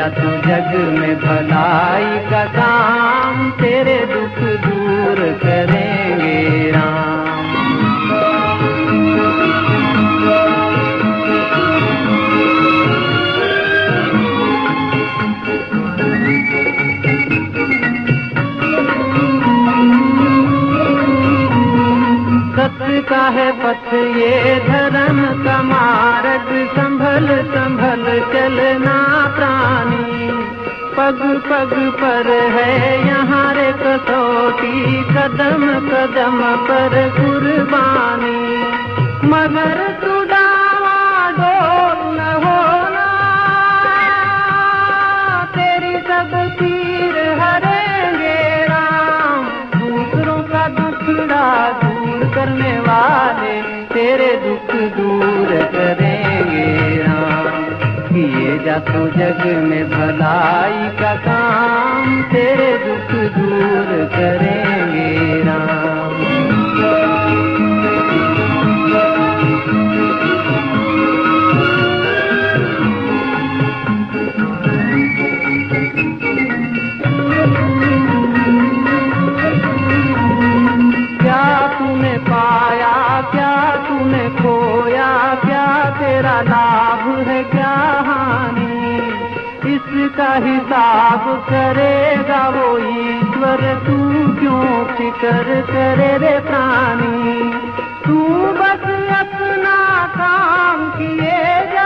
जा तू जग में भलाई का काम, तेरे दुख दूर करेंगे राम। सत्य का है पथ ये धर्म का मार्ग, संभल संभल चलना प्राणी। पग पग पर है यहाँ रे कसौटी, कदम कदम पर कुर्बानी। मगर तू डावाडोल न होना, तेरी सब तीर हरेंगे राम। दूसरों का दुखड़ा दूर करने वाले, तेरे दुख दूर करेंगे राम। किए जा तू जग में भलाई का काम, तेरे दुख दूर करेंगे राम। क्या तूने पाया, क्या तूने खोया, क्या तेरा लाभ है, क्या हानि? इसका हिसाब करेगा वो ईश्वर, तू क्यों फिक्र करे रे प्राणी। तू बस अपना काम किए जा,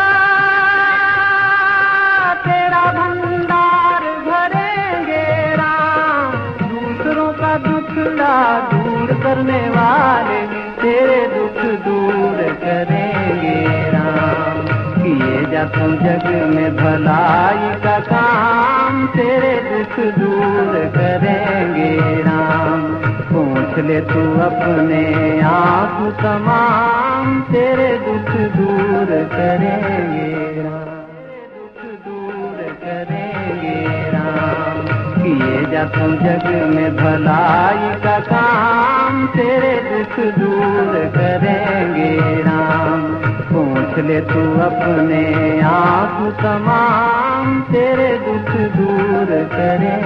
तेरा भंडार भरेंगे राम। दूसरों का दुखड़ा दूर करने वाले, तेरे दुख दूर करेंगे राम। किए जा तू जग में भलाई का काम, तेरे दुख दूर करेंगे राम। पूछ ले तू अपने आप तमाम, तेरे दुख दूर करेंगे राम। दुख दूर करेंगे राम। किए जा तू जग में भलाई का काम, तेरे दुख दूर करेंगे राम। पूछ ले तू अपने आप तमाम, तेरे दुख दूर करेंगे।